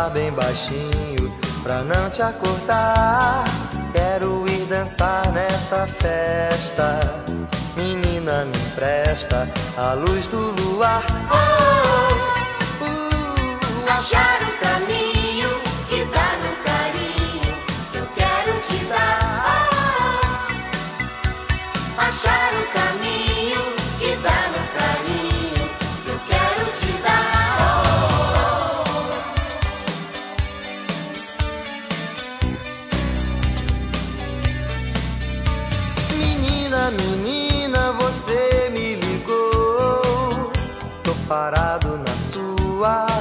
falar bem baixinho pra não te acordar. Quero ir dançar nessa festa. Menina, me empresta a luz do luar. Achar o caminho que dá no carinho que eu quero te dar. Achar o caminho que dá no carinho que eu quero te dar. Menina, menina, você me ligou. Tô parado na sua